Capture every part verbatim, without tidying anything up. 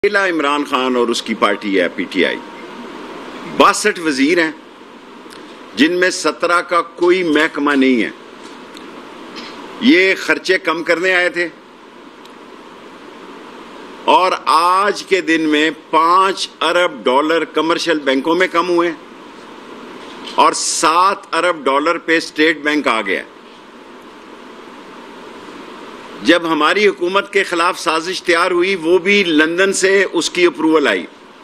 اکیلا عمران خان اور اس کی پارٹی ہے پی ٹی آئی، باسٹھ وزیر ہیں جن میں سترہ کا کوئی محکمہ نہیں ہے. یہ خرچے کم کرنے آئے تھے اور آج کے دن میں پانچ ارب ڈالر کمرشل بینکوں میں کم ہوئے اور سات ارب ڈالر پہ اسٹیٹ بینک آ گیا. جب ہماری حکومت کے خلاف سازش تیار ہوئی وہ بھی لندن سے اس کی اپروول آئی.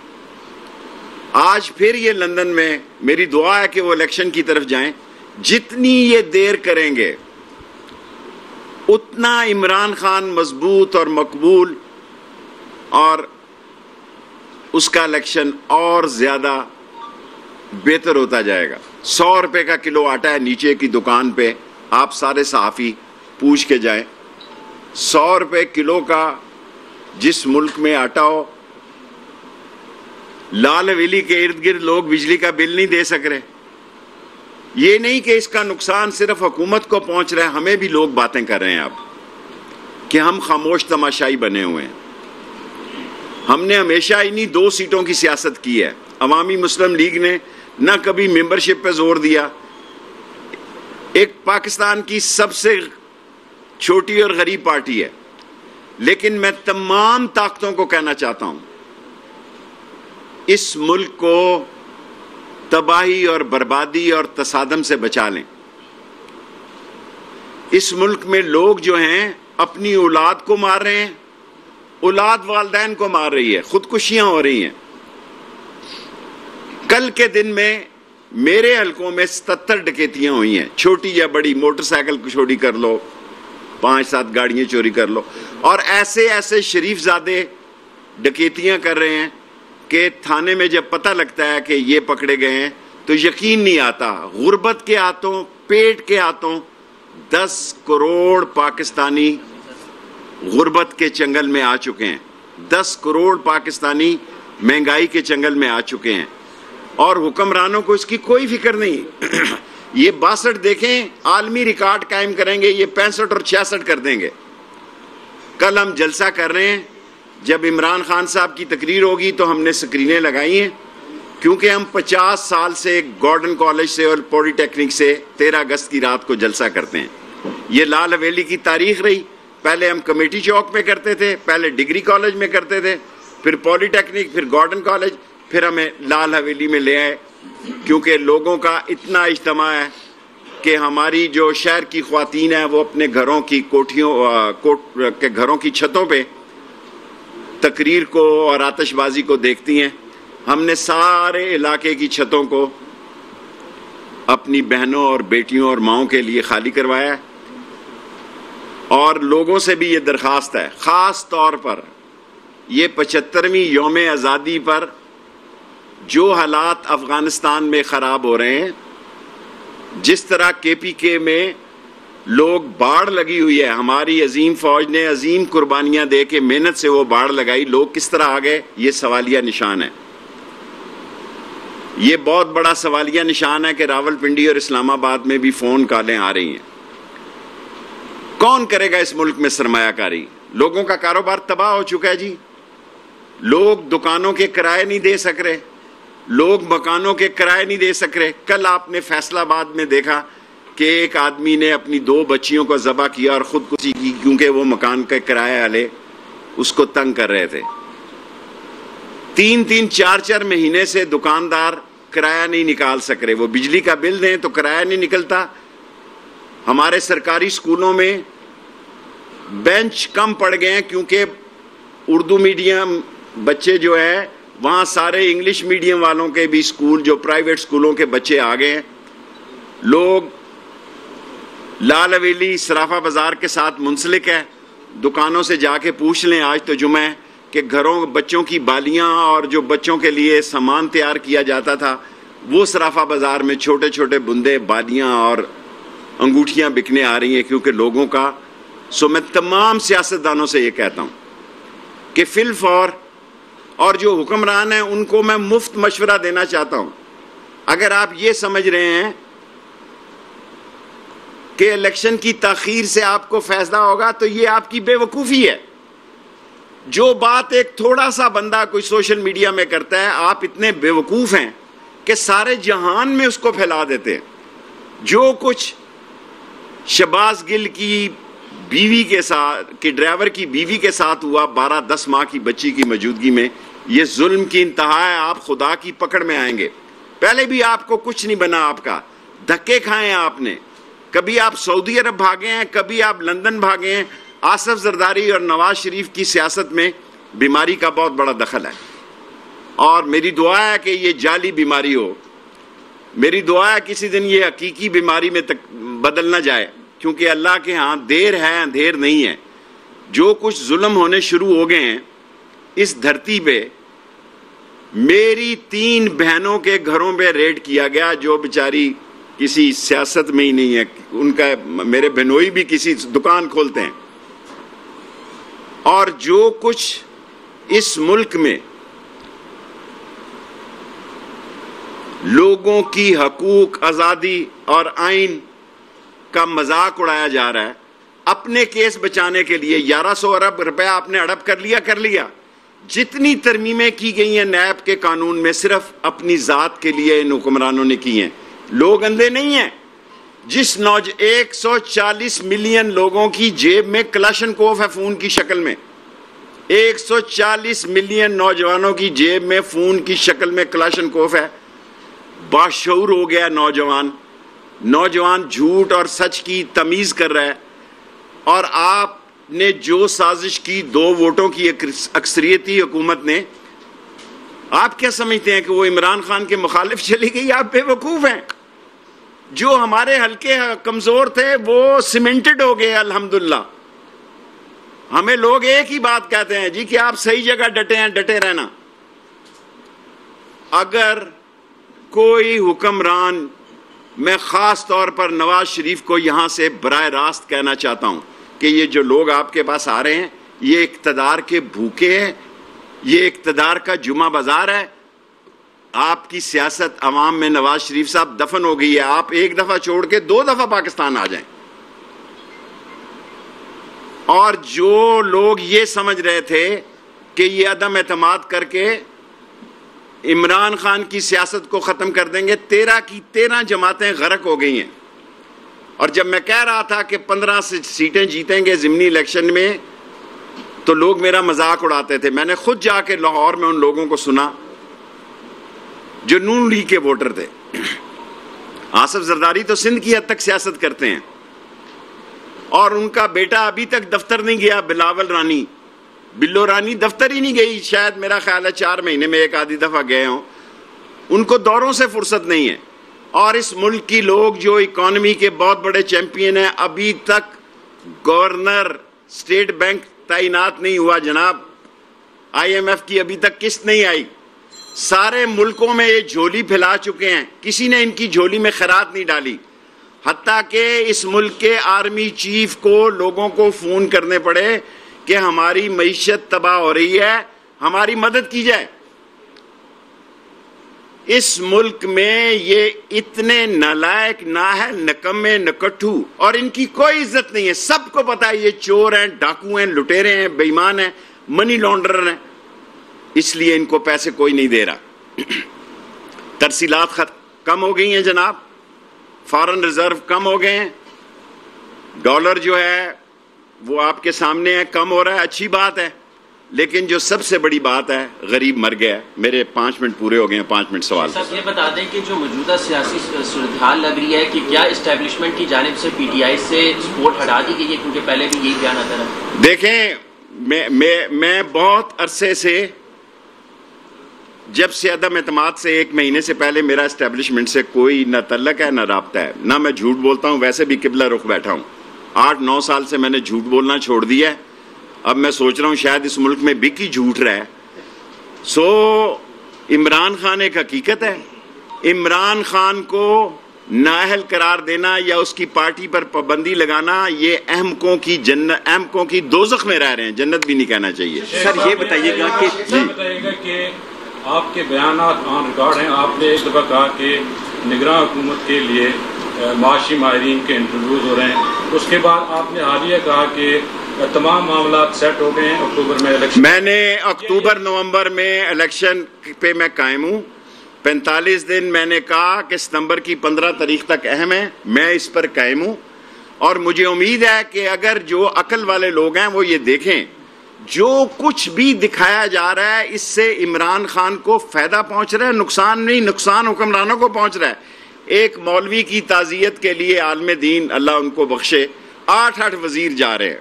آج پھر یہ لندن میں میری دعا ہے کہ وہ الیکشن کی طرف جائیں. جتنی یہ دیر کریں گے اتنا عمران خان مضبوط اور مقبول اور اس کا الیکشن اور زیادہ بہتر ہوتا جائے گا. سو روپے کا کلو آٹا ہے نیچے کی دکان پہ، آپ سارے صحافی پوچھ کے جائیں. سو روپے کلو کا جس ملک میں آٹا ہو، لال حویلی کے ارد گرد لوگ بجلی کا بل نہیں دے سک رہے. یہ نہیں کہ اس کا نقصان صرف حکومت کو پہنچ رہا ہے، ہمیں بھی لوگ باتیں کر رہے ہیں اب کہ ہم خاموش تماشائی بنے ہوئے ہیں. ہم نے ہمیشہ انہی دو سیٹوں کی سیاست کی ہے. عوامی مسلم لیگ نے نہ کبھی ممبرشپ پہ زور دیا. ایک پاکستان کی سب سے چھوٹی اور غریب پارٹی ہے، لیکن میں تمام طاقتوں کو کہنا چاہتا ہوں اس ملک کو تباہی اور بربادی اور تصادم سے بچا لیں. اس ملک میں لوگ جو ہیں اپنی اولاد کو مار رہے ہیں، اولاد والدین کو مار رہی ہے، خودکشیاں ہو رہی ہیں. کل کے دن میں میرے حلقوں میں ستر ڈکیتیاں ہوئی ہیں، چھوٹی یا بڑی، موٹر سائیکل کو چوری کر لو، پانچ سات گاڑیاں چوری کر لو، اور ایسے ایسے شریف زادے ڈکیتیاں کر رہے ہیں کہ تھانے میں جب پتہ لگتا ہے کہ یہ پکڑے گئے ہیں تو یقین نہیں آتا. غربت کے ہاتھوں، پیٹ کے ہاتھوں دس کروڑ پاکستانی غربت کے چنگل میں آ چکے ہیں. دس کروڑ پاکستانی مہنگائی کے چنگل میں آ چکے ہیں اور حکمرانوں کو اس کی کوئی فکر نہیں. یہ باسٹھ دیکھیں عالمی ریکارڈ قائم کریں گے، یہ پینسٹھ اور چھیاسٹھ کر دیں گے. کل ہم جلسہ کر رہے ہیں، جب عمران خان صاحب کی تقریر ہوگی تو ہم نے سکرینیں لگائی ہیں، کیونکہ ہم پچاس سال سے گارڈن کالج سے اور پولی ٹیکنک سے تیرہ اگست کی رات کو جلسہ کرتے ہیں. یہ لال حویلی کی تاریخ رہی. پہلے ہم کمیٹی چوک میں کرتے تھے، پہلے ڈگری کالج میں کرتے تھے، پھر پولی ٹیکنک، پھر گارڈن کالج، پھر ہمیں لال حویلی میں لے آئے کیونکہ لوگوں کا اتنا اجتماع ہے کہ ہماری جو شہر کی خواتین ہیں وہ اپنے گھروں کی کوٹھیوں کے گھروں کی چھتوں پہ تقریر کو اور آتش بازی کو دیکھتی ہیں. ہم نے سارے علاقے کی چھتوں کو اپنی بہنوں اور بیٹیوں اور ماؤں کے لیے خالی کروایا ہے اور لوگوں سے بھی یہ درخواست ہے، خاص طور پر یہ پچہترویں یوم آزادی پر جو حالات افغانستان میں خراب ہو رہے ہیں، جس طرح کے پی کے میں لوگ باڑھ لگی ہوئی ہے، ہماری عظیم فوج نے عظیم قربانیاں دے کے محنت سے وہ باڑھ لگائی، لوگ کس طرح آ گئے، یہ سوالیہ نشان ہے. یہ بہت بڑا سوالیہ نشان ہے کہ راول پنڈی اور اسلام آباد میں بھی فون کالیں آ رہی ہیں. کون کرے گا اس ملک میں سرمایہ کاری؟ لوگوں کا کاروبار تباہ ہو چکا ہے جی. لوگ دکانوں کے کرائے نہیں دے سک رہے، لوگ مکانوں کے کرائے نہیں دے سک رہے. کل آپ نے فیصل آباد میں دیکھا کہ ایک آدمی نے اپنی دو بچیوں کو ذبح کیا اور خودکشی کی کیونکہ وہ مکان کے کرائے والے اس کو تنگ کر رہے تھے. تین تین چار چار مہینے سے دکاندار کرایہ نہیں نکال سک رہے. وہ بجلی کا بل دیں تو کرایہ نہیں نکلتا. ہمارے سرکاری اسکولوں میں بینچ کم پڑ گئے ہیں کیونکہ اردو میڈیم بچے جو ہے وہاں سارے انگلش میڈیم والوں کے بھی اسکول جو پرائیویٹ اسکولوں کے بچے آ گئے ہیں. لوگ لال حویلی صرافہ بازار کے ساتھ منسلک ہے. دکانوں سے جا کے پوچھ لیں، آج تو جمعہ ہے، کہ گھروں بچوں کی بالیاں اور جو بچوں کے لیے سامان تیار کیا جاتا تھا وہ صرافہ بازار میں چھوٹے چھوٹے بندے بالیاں اور انگوٹھیاں بکنے آ رہی ہیں کیونکہ لوگوں کا. سو میں تمام سیاستدانوں سے یہ کہتا ہوں کہ فی الفور اور جو حکمران ہیں ان کو میں مفت مشورہ دینا چاہتا ہوں. اگر آپ یہ سمجھ رہے ہیں کہ الیکشن کی تاخیر سے آپ کو فائدہ ہوگا تو یہ آپ کی بے وقوفی ہے. جو بات ایک تھوڑا سا بندہ کوئی سوشل میڈیا میں کرتا ہے آپ اتنے بیوقوف ہیں کہ سارے جہان میں اس کو پھیلا دیتے ہیں۔ جو کچھ شہباز گل کی بیوی کے ساتھ کہ ڈرائیور کی بیوی کے ساتھ ہوا بارہ دس ماہ کی بچی کی موجودگی میں، یہ ظلم کی انتہا ہے۔ آپ خدا کی پکڑ میں آئیں گے۔ پہلے بھی آپ کو کچھ نہیں بنا، آپ کا دھکے کھائے ہیں آپ نے، کبھی آپ سعودی عرب بھاگے ہیں، کبھی آپ لندن بھاگے ہیں۔ آصف زرداری اور نواز شریف کی سیاست میں بیماری کا بہت بڑا دخل ہے، اور میری دعا ہے کہ یہ جعلی بیماری ہو، میری دعا ہے کسی دن یہ حقیقی بیماری میں تک بدل نہ جائے، کیونکہ اللہ کے ہاں دیر ہے اندھیر نہیں ہے۔ جو کچھ ظلم ہونے شروع ہو گئے ہیں اس دھرتی پہ، میری تین بہنوں کے گھروں پہ ریڈ کیا گیا جو بیچاری کسی سیاست میں ہی نہیں ہے، ان کا میرے بہنوئی بھی کسی دکان کھولتے ہیں، اور جو کچھ اس ملک میں لوگوں کی حقوق، آزادی اور آئین کا مذاق اڑایا جا رہا ہے اپنے کیس بچانے کے لیے۔ گیارہ سو ارب روپے آپ نے ہڑپ کر لیا کر لیا جتنی ترمیمیں کی گئی ہیں نیب کے قانون میں صرف اپنی ذات کے لیے ان حکمرانوں نے کی ہیں۔ لوگ اندھے نہیں ہیں۔ جس نوج ایک سو چالیس ملین لوگوں کی جیب میں کلاشنکوف ہے فون کی شکل میں، ایک سو چالیس ملین نوجوانوں کی جیب میں فون کی شکل میں کلاشنکوف ہے۔ باشعور ہو گیا نوجوان، نوجوان جھوٹ اور سچ کی تمیز کر رہا ہے، اور آپ نے جو سازش کی دو ووٹوں کی اکثریتی حکومت نے، آپ کیا سمجھتے ہیں کہ وہ عمران خان کے مخالف چلی گئی؟ آپ بے وقوف ہیں۔ جو ہمارے حلقے کمزور تھے وہ سیمنٹڈ ہو گئے الحمدللہ۔ ہمیں لوگ ایک ہی بات کہتے ہیں جی کہ آپ صحیح جگہ ڈٹے ہیں، ڈٹے رہنا۔ اگر کوئی حکمران، میں خاص طور پر نواز شریف کو یہاں سے براہ راست کہنا چاہتا ہوں کہ یہ جو لوگ آپ کے پاس آ رہے ہیں یہ اقتدار کے بھوکے ہیں، یہ اقتدار کا جمعہ بازار ہے۔ آپ کی سیاست عوام میں نواز شریف صاحب دفن ہو گئی ہے۔ آپ ایک دفعہ چھوڑ کے دو دفعہ پاکستان آ جائیں۔ اور جو لوگ یہ سمجھ رہے تھے کہ یہ عدم اعتماد کر کے عمران خان کی سیاست کو ختم کر دیں گے، تیرہ کی تیرہ جماعتیں غرق ہو گئی ہیں۔ اور جب میں کہہ رہا تھا کہ پندرہ سیٹیں جیتیں گے ضمنی الیکشن میں، تو لوگ میرا مذاق اڑاتے تھے۔ میں نے خود جا کے لاہور میں ان لوگوں کو سنا جو نون لیگ کے ووٹر تھے۔ آصف زرداری تو سندھ کی حد تک سیاست کرتے ہیں، اور ان کا بیٹا ابھی تک دفتر نہیں گیا، بلاول رانی، بلو رانی دفتر ہی نہیں گئی، شاید میرا خیال ہے چار مہینے میں ایک آدھی دفعہ گئے ہوں۔ ان کو دوروں سے فرصت نہیں ہے۔ اور اس ملک کی لوگ جو اکانومی کے بہت بڑے چیمپئن ہیں، ابھی تک گورنر اسٹیٹ بینک تعینات نہیں ہوا جناب، آئی ایم ایف کی ابھی تک قسط نہیں آئی۔ سارے ملکوں میں یہ جھولی پھیلا چکے ہیں، کسی نے ان کی جھولی میں خیرات نہیں ڈالی، حتیٰ کہ اس ملک کے آرمی چیف کو لوگوں کو فون کرنے پڑے کہ ہماری معیشت تباہ ہو رہی ہے، ہماری مدد کی جائے۔ اس ملک میں یہ اتنے نالائق، نااہل، نکمے، نکٹھو، اور ان کی کوئی عزت نہیں ہے۔ سب کو پتا ہے یہ چور ہیں، ڈاکو ہیں، لٹیرے ہیں، بے ایمان ہیں، منی لانڈرر ہیں، اس لیے ان کو پیسے کوئی نہیں دے رہا۔ ترسیلات کم ہو گئی ہیں جناب، فارن ریزرو کم ہو گئے ہیں، ڈالر جو ہے وہ آپ کے سامنے ہے، کم ہو رہا ہے، اچھی بات ہے۔ لیکن جو سب سے بڑی بات ہے، غریب مر گیا ہے۔ میرے پانچ منٹ پورے ہو گئے ہیں، پانچ منٹ سوال۔ صاحب یہ بتا دیں کہ جو موجودہ سیاسی صورتحال لگ رہی ہے کہ کیا اسٹیبلشمنٹ کی جانب سے پی ٹی آئی سے سپورٹ ہٹا دی گئی ہے، کیونکہ پہلے بھی یہی بیان آتا رہا؟ دیکھیں، میں میں میں بہت عرصے سے، جب سے عدم اعتماد سے ایک مہینے سے پہلے میرا اسٹیبلشمنٹ سے کوئی نہ تعلق ہے نہ رابطہ ہے، نہ میں جھوٹ بولتا ہوں، ویسے بھی قبلہ رخ بیٹھا ہوں۔ آٹھ نو سال سے میں نے جھوٹ بولنا چھوڑ دیا ہے۔ اب میں سوچ رہا ہوں شاید اس ملک میں بک ہی جھوٹ رہا ہے۔ سو عمران خان ایک حقیقت ہے۔ عمران خان کو نااہل قرار دینا یا اس کی پارٹی پر پابندی لگانا، یہ احمقوں کی جنت، احمقوں کی دوزخ میں رہ رہے ہیں، جنت بھی نہیں کہنا چاہیے۔ سر یہ بتائیے گا کہ جی بتائیے گا کہ آپ کے بیانات آن ریکارڈ ہیں، آپ نے ایک دفعہ کہا کہ نگراں حکومت کے لیے معاشی ماہرین کے انٹرویوز ہو رہے ہیں، اس کے بعد آپ نے حالیہ کہا کہ تمام معاملات سیٹ ہو گئے ہیں اکتوبر میں الیکشن؟ میں نے اکتوبر نومبر میں الیکشن پہ میں قائم ہوں. پینتالیس دن میں نے کہا کہ ستمبر کی پندرہ تاریخ تک اہم ہے، میں اس پر قائم ہوں. اور مجھے امید ہے کہ اگر جو عقل والے لوگ ہیں وہ یہ دیکھیں جو کچھ بھی دکھایا جا رہا ہے اس سے عمران خان کو فائدہ پہنچ رہا ہے، نقصان نہیں، نقصان حکمرانوں کو پہنچ رہا ہے. ایک مولوی کی تعزیت کے لیے عالم دین اللہ ان کو بخشے آٹھ آٹھ وزیر جا رہے ہیں.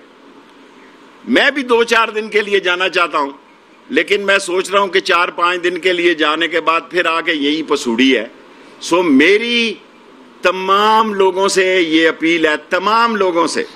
میں بھی دو چار دن کے لیے جانا چاہتا ہوں، لیکن میں سوچ رہا ہوں کہ چار پانچ دن کے لیے جانے کے بعد پھر آگے یہی پسوڑی ہے. سو میری تمام لوگوں سے یہ اپیل ہے، تمام لوگوں سے.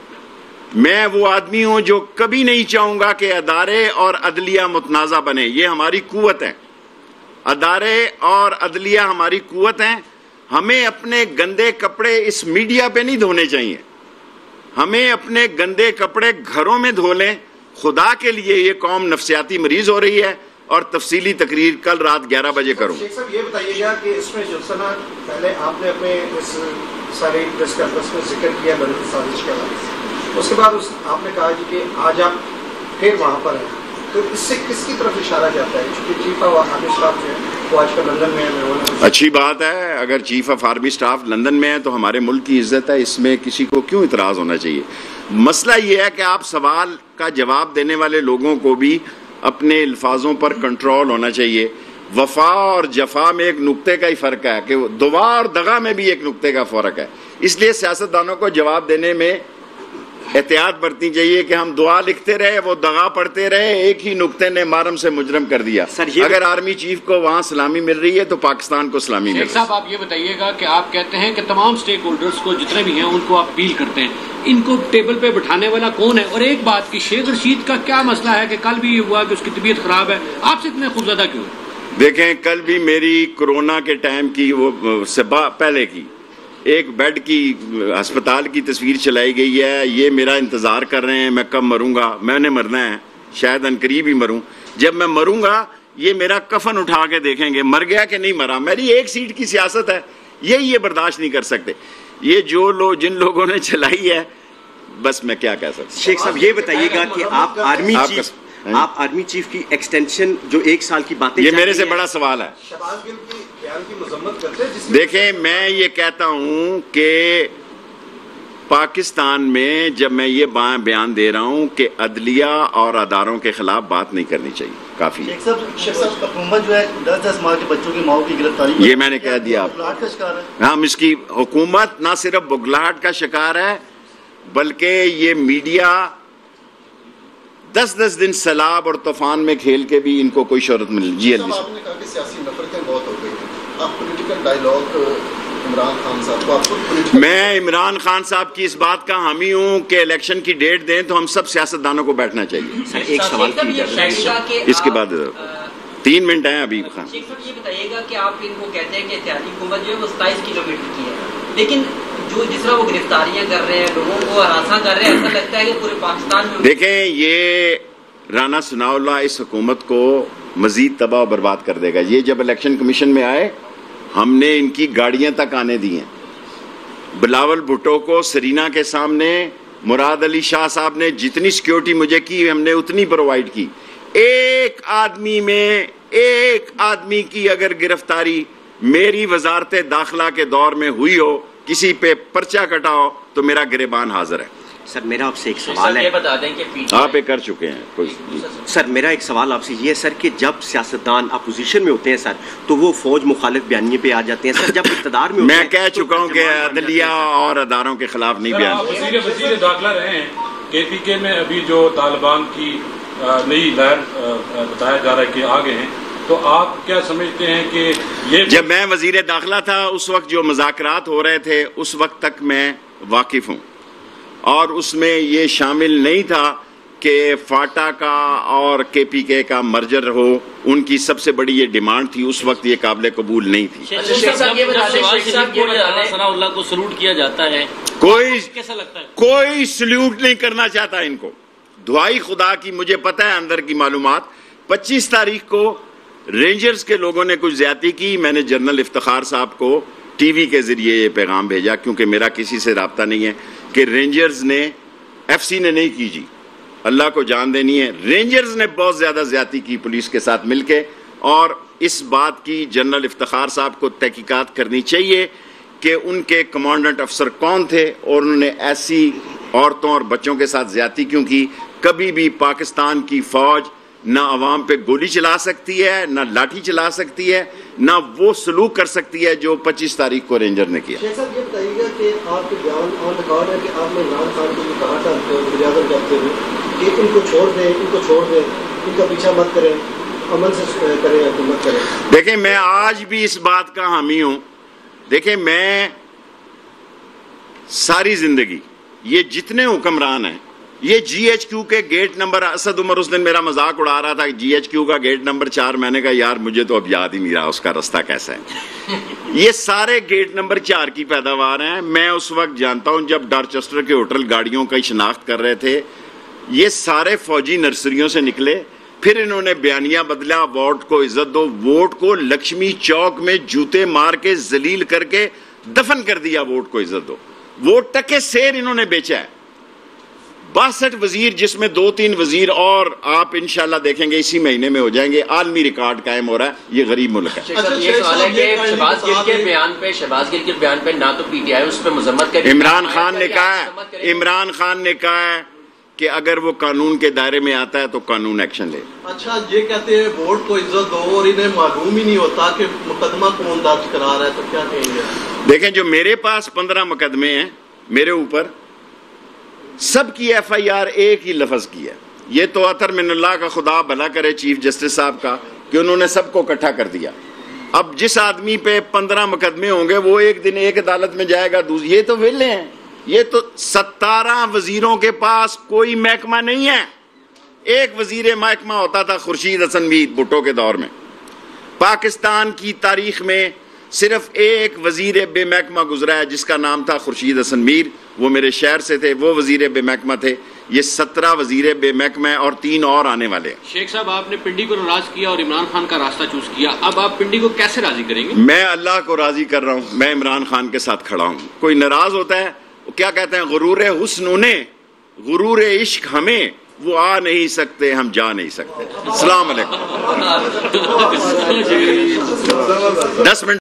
میں وہ آدمی ہوں جو کبھی نہیں چاہوں گا کہ ادارے اور عدلیہ متنازع بنے. یہ ہماری قوت ہے، ادارے اور عدلیہ ہماری قوت ہیں. ہمیں اپنے گندے کپڑے اس میڈیا پہ نہیں دھونے چاہیے، ہمیں اپنے گندے کپڑے گھروں میں دھو لیں. خدا کے لیے یہ قوم نفسیاتی مریض ہو رہی ہے. اور تفصیلی تقریر کل رات گیارہ بجے کروں. شیخ صاحب یہ بتائیے گا کہ اس میں جلسہ پہلے آپ نے اپنے اس ساری پریس کانفرنس میں ذکر کیا لندن سازش کے حوالے سے، اس کے بعد اس آپ نے کہا جی کہ آج آپ پھر وہاں پر ہیں، تو اس سے کس کی طرف اشارہ جاتا ہے؟ چونکہ چیف آف آرمی اسٹاف جو ہے وہ آج کل لندن میں ہے. اچھی بات ہے، اگر chief of army staff London میں ہے تو ہمارے ملک کی عزت ہے، اس میں کسی کو کیوں اعتراض ہونا چاہیے. مسئلہ یہ ہے کہ آپ سوال کا جواب دینے والے لوگوں کو بھی اپنے الفاظوں پر کنٹرول ہونا چاہیے. وفا اور جفا میں ایک نقطے کا ہی فرق ہے کہ دعا اور دغا میں بھی ایک نقطے کا فرق ہے. اس لیے سیاستدانوں کو جواب دینے میں احتیاط برتنی چاہیے کہ ہم دعا لکھتے رہے، وہ دغا پڑھتے رہے، ایک ہی نقطے نے مارم سے مجرم کر دیا. اگر آرمی چیف کو وہاں سلامی مل رہی ہے تو پاکستان کو سلامی مل رہی ہے. شیخ صاحب آپ یہ بتائیے گا کہ آپ کہتے ہیں کہ تمام سٹیک ہولڈرز کو جتنے بھی ہیں ان کو آپ اپیل کرتے ہیں، ان کو ٹیبل پہ بٹھانے والا کون ہے؟ اور ایک بات کی شیخ رشید کا کیا مسئلہ ہے کہ کل بھی یہ ہوا کہ اس کی طبیعت خراب ہے، آپ سے اتنے خوفزدہ کیوں؟ دیکھیں کل بھی میری کورونا کے ٹائم کی وہ سبا پہلے کی ایک بیڈ کی ہسپتال کی تصویر چلائی گئی ہے. یہ میرا انتظار کر رہے ہیں میں کب مروں گا. میں نے مرنا ہے، شاید عنقریب ہی مروں. جب میں مروں گا یہ میرا کفن اٹھا کے دیکھیں گے مر گیا کہ نہیں مرا. میری ایک سیٹ کی سیاست ہے، یہی یہ برداشت نہیں کر سکتے. یہ جو لوگ جن لوگوں نے چلائی ہے بس میں کیا کہہ سکتا. شیخ صاحب یہ بتائیے گا کہ آپ آرمی چیف آپ آرمی چیف کی ایکسٹینشن جو ایک سال کی باتیں، یہ میرے سے بڑا سوال ہے. شہباز گل کی بیان کی مذمت کرتے ہیں. دیکھیں میں یہ کہتا ہوں کہ پاکستان میں جب میں یہ بیان دے رہا ہوں کہ عدلیہ اور اداروں کے خلاف بات نہیں کرنی چاہیے، کافی ہے. شیخ صاحب حکومت جو ہے دس دس ماہ کے بچوں کی ماؤں کی گرفتاری، یہ میں نے کہہ دیا آپ. ہم اس کی حکومت نہ صرف بگلاہٹ کا شکار ہے بلکہ یہ میڈیا دس دس دن سیلاب اور طوفان میں کھیل کے بھی ان کو کوئی شہرت مل. جی علی آپ نے کہا کہ سیاسی نفرتیں بہت ہو گئی ہیں، آپ پولیٹیکل ڈائیلاگ عمران خان صاحب کو، آپ کو میں عمران خان صاحب کی اس بات کا حامی ہوں کہ الیکشن کی ڈیٹ دیں تو ہم سب سیاستدانوں کو بیٹھنا چاہیے. سر ایک سوال اس کے بعد تین منٹ ہیں ابھی. شیخ صاحب یہ بتائیے گا کہ آپ ان کو کہتے ہیں کہ اتحادی حکومت جو ہے وہ ستائیس کلو میٹر کی ہے، لیکن جو جس طرح وہ گرفتاریاں کر رہے ہیں، لوگوں کو ہراساں کر رہے ہیں، ایسا لگتا ہے کہ پورے پاکستان میں. دیکھیں یہ رانا ثناء اللہ اس حکومت کو مزید تباہ و برباد کر دے گا. یہ جب الیکشن کمیشن میں آئے ہم نے ان کی گاڑیاں تک آنے دی ہیں. بلاول بھٹو کو سرینا کے سامنے مراد علی شاہ صاحب نے جتنی سیکیورٹی مجھے کی ہم نے اتنی پرووائڈ کی. ایک آدمی میں ایک آدمی کی اگر گرفتاری میری وزارت داخلہ کے دور میں ہوئی ہو، کسی پہ پرچہ کٹا ہو تو میرا گریبان حاضر ہے. سر میرا آپ سے ایک سوال ہے، بتا دیں کہ آپ کر چکے ہیں کوئی. سر میرا ایک سوال آپ سے یہ ہے سر کہ جب سیاستدان اپوزیشن میں ہوتے ہیں سر تو وہ فوج مخالف بیانیے پہ آ جاتے ہیں. سر جب اقتدار میں میں کہہ چکا ہوں کہ عدلیہ اور اداروں کے خلاف نہیں بیان. وزیر وزیر داخلہ رہے ہیں کے پی کے میں، ابھی جو طالبان کی نئی لہر بتایا جا رہا ہے کہ آگے ہیں، تو آپ کیا سمجھتے ہیں کہ یہ جب میں وزیر داخلہ تھا اس وقت جو مذاکرات ہو رہے تھے اس وقت تک میں واقف ہوں، اور اس میں یہ شامل نہیں تھا کہ فاٹا کا اور کے پی کے کا مرجر ہو. ان کی سب سے بڑی یہ ڈیمانڈ تھی، اس وقت یہ قابل قبول نہیں تھی. ثناء اللہ کو سلوٹ کیا جاتا ہے، کوئی کیسا لگتا ہے؟ کوئی سلیوٹ نہیں کرنا چاہتا ان کو. دعائی خدا کی مجھے پتہ ہے اندر کی معلومات. پچیس تاریخ کو رینجرز کے لوگوں نے کچھ زیادتی کی. میں نے جنرل افتخار صاحب کو ٹی وی کے ذریعے یہ پیغام بھیجا، کیونکہ میرا کسی سے رابطہ نہیں ہے، کہ رینجرز نے ایف سی نے نہیں کی جی اللہ کو جان دینی ہے. رینجرز نے بہت زیادہ زیادتی کی پولیس کے ساتھ مل کے, اور اس بات کی جنرل افتخار صاحب کو تحقیقات کرنی چاہیے کہ ان کے کمانڈنٹ افسر کون تھے اور انہوں نے ایسی عورتوں اور بچوں کے ساتھ زیادتی کیوں کی. کبھی بھی پاکستان کی فوج نہ عوام پہ گولی چلا سکتی ہے, نہ لاٹھی چلا سکتی ہے, نہ وہ سلوک کر سکتی ہے جو پچیس تاریخ کو رینجر نے کیا. شیخ صاحب یہ بتائیے گا کہ آپ کے بیان آن ریکارڈ ہے کہ آپ نے عمران خان کو یہ کہا تھا وزیر اعظم جاتے ہوئے کہ ان کو چھوڑ دیں, ان کو چھوڑ دیں, ان کا پیچھا مت کریں, امن سے کریں, حکومت کریں. دیکھیں میں آج بھی اس بات کا حامی ہوں. دیکھیں میں ساری زندگی یہ جتنے حکمران ہیں, یہ جی ایچ کیو کے گیٹ نمبر, اسد عمر اس دن میرا مذاق اڑا رہا تھا جی ایچ کیو کا گیٹ نمبر چار, میں نے کہا یار مجھے تو اب یاد ہی نہیں رہا اس کا راستہ کیسا ہے. یہ سارے گیٹ نمبر چار کی پیداوار ہیں. میں اس وقت جانتا ہوں جب ڈارچسٹر کے ہوٹل گاڑیوں کی شناخت کر رہے تھے, یہ سارے فوجی نرسریوں سے نکلے. پھر انہوں نے بیانیہ بدلا, ووٹ کو عزت دو. ووٹ کو لکشمی چوک میں جوتے مار کے ذلیل کر کے دفن کر دیا. ووٹ کو عزت دو. ووٹ ٹکے سیر انہوں نے بیچا ہے. باسٹھ وزیر جس میں دو تین وزیر اور آپ انشاءاللہ دیکھیں گے اسی مہینے میں ہو جائیں گے. عالمی ریکارڈ قائم ہو رہا ہے. یہ غریب ملک ہے. یہ سوال ہے کہ شہباز گل کے بیان پہ شہباز گل کے بیان پہ نہ تو پی ٹی آئی اس پہ مذمت کرے. عمران خان نے کہا ہے عمران خان نے کہا ہے کہ اگر وہ قانون کے دائرے میں آتا ہے تو قانون ایکشن لے. اچھا یہ کہتے ہیں ووٹ کو عزت دو اور انہیں معلوم ہی نہیں ہوتا کہ مقدمہ کون درج کرا رہا ہے, تو کیا کہیں گے؟ دیکھیں جو میرے پاس پندرہ مقدمے ہیں میرے اوپر, سب کی ایف آئی آر ایک ہی لفظ کی ہے. یہ تو اطہر من اللہ کا خدا بھلا کرے چیف جسٹس صاحب کا کہ انہوں نے سب کو اکٹھا کر دیا. اب جس آدمی پہ پندرہ مقدمے ہوں گے وہ ایک دن ایک عدالت میں جائے گا. یہ تو ویلے ہیں. یہ تو ستارہ وزیروں کے پاس کوئی محکمہ نہیں ہے. ایک وزیر محکمہ ہوتا تھا خورشید حسن میر بھٹو کے دور میں. پاکستان کی تاریخ میں صرف ایک وزیر بے محکمہ گزرا ہے جس کا نام تھا خورشید حسن میر. وہ میرے شہر سے تھے, وہ وزیر بے محکمہ تھے. یہ سترہ وزیر بے محکمہ اور تین اور آنے والے ہیں. شیخ صاحب آپ نے پنڈی کو ناراض کیا اور عمران خان کا راستہ چوز کیا, اب آپ پنڈی کو کیسے راضی کریں گے؟ میں اللہ کو راضی کر رہا ہوں. میں عمران خان کے ساتھ کھڑا ہوں. کوئی ناراض ہوتا ہے کیا کہتے ہیں غرور حسن انہیں, غرور عشق ہمیں, وہ آ نہیں سکتے ہم جا نہیں سکتے. السلام علیکم. دس منٹ